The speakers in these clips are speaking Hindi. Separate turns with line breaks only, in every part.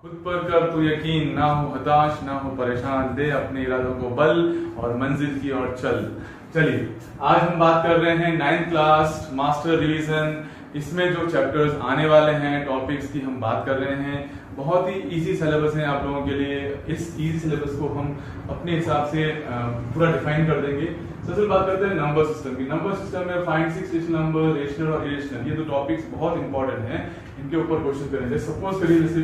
खुद पर कर तू यकीन, ना हो हताश ना हो परेशान, दे अपने इरादों को बल और मंजिल की ओर चल। चलिए आज हम बात कर रहे हैं 9th क्लास मास्टर रिवीजन। इसमें जो चैप्टर्स आने वाले हैं, टॉपिक्स की हम बात कर रहे हैं। बहुत ही इजी सिलेबस है आप लोगों के लिए। इस इजी सिलेबस को हम अपने हिसाब से पूरा डिफाइन कर देंगे। सबसे बात करते हैं नंबर सिस्टम की। नंबर सिस्टम में फाइंड 6 रेशनल नंबर, रेशनल और इरेशनल, ये दो टॉपिक्स बहुत इंपॉर्टेंट हैं। इनके ऊपर क्वेश्चन करेंगे। सपोज करिए जैसे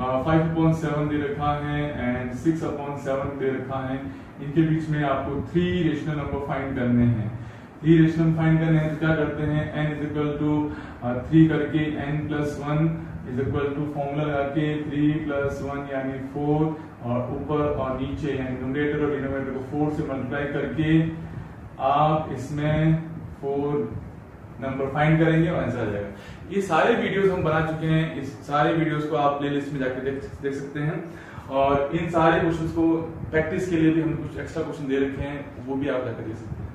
5/7 दे रखा है एंड 6/7 दे रखा है। इनके बीच में आपको 3 रेशनल नंबर फाइंड करने हैं। 3 रेशनल फाइंड करने हैं तो क्या करते हैं, n इज इक्वल टू 3 करके n+1 is equal to formula लगा के 3+1 यानी 4 और ऊपर और नीचे यानी न्यूमरेटर और डिनोमिनेटर को 4 से मल्टीप्लाई करके आप इसमें 4 नंबर फाइंड करेंगे और आंसर आ जाएगा। ये सारे वीडियोस हम बना चुके हैं। इस सारे वीडियोस को आप प्लेलिस्ट में जाकर देख सकते हैं। और इन सारे क्वेश्चंस को प्रैक्टिस के लिए भी हम कुछ एक्स्ट्रा क्वेश्चन दे रखे हैं, वो भी आप जाकर देख सकते हैं।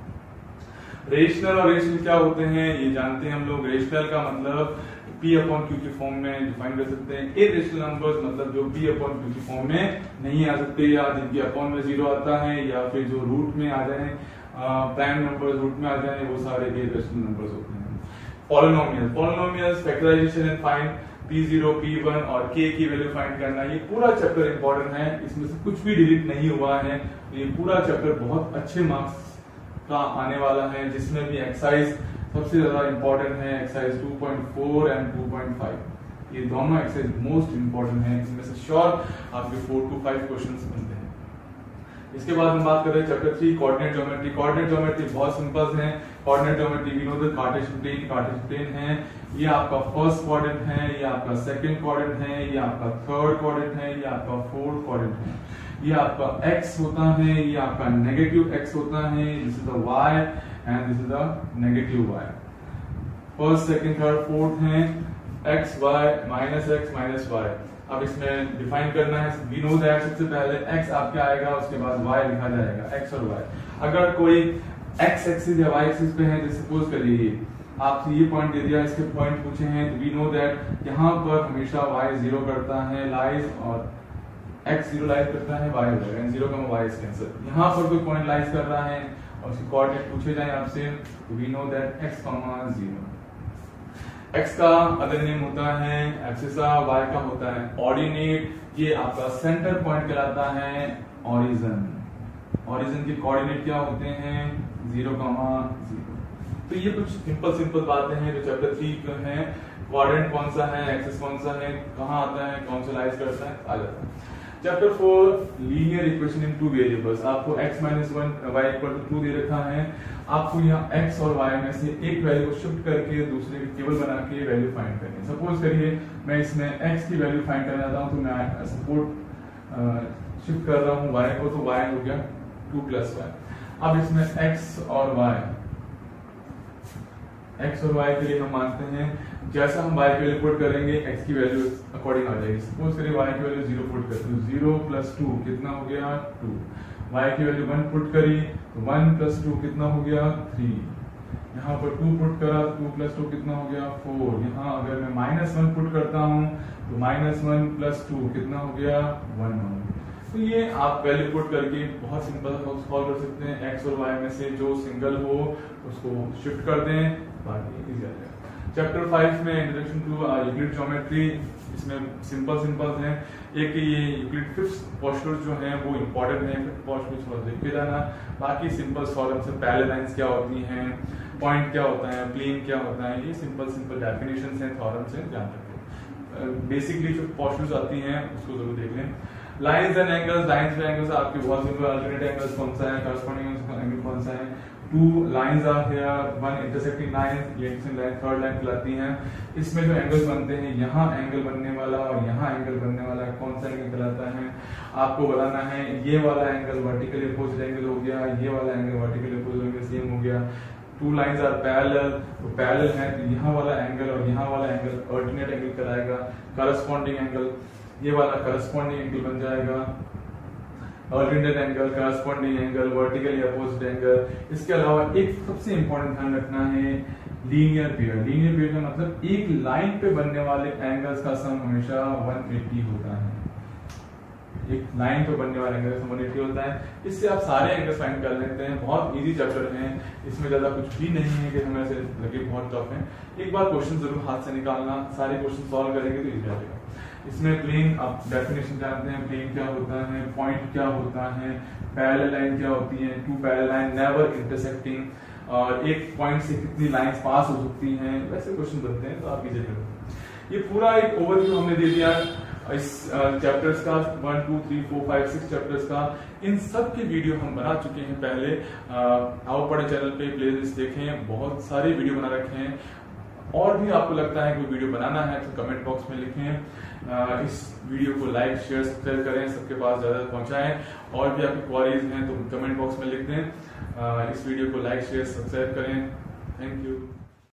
रेशनल और रेशनल क्या होते हैं ये जानते हैं हम लोग। रेशनल का मतलब P/Q की फॉर्म में डिफाइन कर सकते हैं। इरेशनल नंबर्स मतलब जो P/Q की फॉर्म में नहीं आ सकते, या जिनके अपॉन में 0 आता है, या फिर जो रूट में आ जाए, प्राइम नंबर्स रूट में आ जाए, वो सारे इरेशनल नंबर्स होते हैं। Polynomials, factorisation and find P0, P1 और K की वैल्यू फाइंड करना, ये पूरा चैप्टर इंपॉर्टेंट है। इसमें से कुछ भी डिलीट नहीं हुआ है। ये पूरा चैप्टर बहुत अच्छे मार्क्स का आने वाला है, जिसमें भी एक्सरसाइज सबसे ज्यादा इंपॉर्टेंट है। एक्सरसाइज 2.4 एंड 2.5, ये दोनों एक्सरसाइज मोस्ट इंपॉर्टेंट है। इसमें से श्योर आपके 4 to 5 क्वेश्चंस बनते हैं। इसके बाद हम बात कर रहे हैं chapter 3 coordinate geometry. Coordinate geometry बहुत सिंपल है। Coordinate geometry we know the Cartesian plane है। ये आपका फर्स्ट क्वाड्रेंट है, ये आपका सेकंड क्वाड्रेंट है, ये आपका थर्ड क्वाड्रेंट है, ये आपका फोर्थ क्वाड्रेंट है। ये आपका x होता है, ये आपका नेगेटिव x होता है, this is the y and this is the negative y। First second third fourth है x y -x -y। अब इसमें डिफाइन करना है, वी नो दैट सबसे पहले x आपका आएगा, उसके बाद y लिखा जाएगा, x और y। अगर कोई x एक्सिस या y एक्सिस पे है, जैसे सपोज करिए आपसे ये पॉइंट दे दिया, इसके पॉइंट पूछे हैं, तो वी नो दैट यहाँ पर हमेशा y 0 करता है लाइज, और x 0 लाइज करता है, y हो जाएगा, 0, y इज कैंसिल। यहाँ पर कोई पॉइंट लाइज कर रहा है और उसके कोऑर्डिनेट पूछे जाए आपसे, तो we know that x, 0। x का अदर नेम होता है एब्सिसा, y का होता है ऑर्डिनेट। ये आपका सेंटर पॉइंट कहलाता है ओरिजिन। ओरिजिन के कोऑर्डिनेट क्या होते हैं 0, 0। तो ये कुछ सिंपल बातें हैं जो चैप्टर 3 में है। क्वाड्रेंट कौन सा है, एक्सिस कौन सा है, कहाँ आता है, कौन सा लाइज करता है, आ जाता है। Chapter 4 linear equation in 2 variables. आपको x - 1 y = 2 दे रखा है। आपको यहाँ x और y में से एक वैल्यू को शिफ्ट करके दूसरे की टेबल बना के वैल्यू फाइंड करनी है। सपोज करिए मैं इसमें x की वैल्यू फाइंड करना चाहता हूँ, तो मैं सपोर्ट शिफ्ट कर रहा हूँ y को, तो y हो गया 2 + y। अब इसमें x और y के लिए हम मानते हैं जैसा हम y की वैल्यू पुट करेंगे x की वैल्यू अकॉर्डिंग आ जाएगी। सपोज करिए y की वैल्यू 0 पुट करते हैं, 0 + 2 कितना हो गया 2। y की वैल्यू 1 पुट करी तो 1 + 2 कितना हो गया 3। यहाँ पर 2 पुट करा तो 2 + 2 कितना हो गया 4। यहाँ अगर मैं -1 पुट करता हूँ तो -1 + 2 कितना हो गया 1। तो ये आप वैल्यू पुट करके बहुत सिंपल सॉल्व कर सकते हैं। x और y में से जो सिंगल हो उसको शिफ्ट कर दें, बाकी इजी आ जाएगा। चैप्टर 5 में इंट्रोडक्शन टू यूक्लिड ज्योमेट्री, इसमें सिंपल हैं। एक ये यूक्लिड फिफ्थ पोस्टुलस जो हैं वो इंपॉर्टेंट है, पोस्टुलस थोड़ा देख के जाना। बाकी सिंपल सॉल्व से पैरेलल लाइंस क्या होती हैं, पॉइंट क्या होता है, प्लेन क्या होता है, ये सिंपल डेफिनेशंस हैं, थ्योरम से जान सकते हैं। बेसिकली जो पोस्टुलस आती हैं उसको जरूर देख लें। Lines and angles, lines and angles आपके बहुत सिंपल। अल्टरनेट एंगल्स कौन सा है, कॉरस्पॉन्डिंग एंगल कौन सा है। 2 lines are here, 1 intersecting line, ये लाइन थर्ड लाइन कहलाती हैं। इसमें जो एंगल्स बनते हैं, यहाँ एंगल बनने वाला और यहाँ एंगल बनने वाला कौन सा एंगल कहलाता है, आपको बताना है। ये वाला एंगल वर्टिकली अपोजिट एंगल हो गया, ये वाला angle vertically opposite angle same हो गया। 2 लाइंस आर पैरेलल, तो पैरेलल है तो यहाँ वाला एंगल और यहाँ वाला एंगल अल्टरनेट एंगल कहलाएगा। करस्पॉन्डिंग एंगल, ये वाला करस्पॉन्डिंग एंगल बन जाएगा। Alternate angle, corresponding angle, vertically opposite angle. इसके अलावा एक सबसे इंपॉर्टेंट ध्यान रखना है लीनियर पेयर। लीनियर पेयर का मतलब एक लाइन पे बनने वाले एंगल्स का सम हमेशा 180 होता है। एक लाइन पे बनने वाला एंगल 180 होता है। इससे आप सारे एंगल्स फाइंड कर लेते हैं। बहुत इजी चैप्टर है, इसमें ज्यादा कुछ भी नहीं है कि हमें ऐसे लगे बहुत टफ है। एक बार क्वेश्चन जरूर हाथ से निकालना, सारे क्वेश्चन सॉल्व करेंगे तो इजी रहेगा। इसमें प्लेन आप डेफिनेशन जानते हैं, प्लेन क्या होता है, पॉइंट क्या होता है, पैरेलल लाइन क्या होती है, two parallel line never intersecting, और एक पॉइंट से कितनी लाइंस पास हो सकती हैं, वैसे क्वेश्चन बनते हैं तो आप इजी करेंगे। ये पूरा एक ओवरव्यू हमने दे दिया इस चैप्टर्स का, 1 2 3 4 5 6 चैप्टर्स का। इन सब के वीडियो हम बना चुके हैं पहले। आओ पढ़े चैनल पे प्लेलिस्ट देखें, बहुत सारे वीडियो बना रखे हैं। और भी आपको लगता है कोई वीडियो बनाना है तो कमेंट बॉक्स में लिखें। इस वीडियो को लाइक शेयर सब्सक्राइब करें, सबके पास ज्यादा पहुंचाएं। और भी आपकी क्वेरीज हैं तो कमेंट बॉक्स में लिख दें। इस वीडियो को लाइक शेयर सब्सक्राइब करें। Thank you.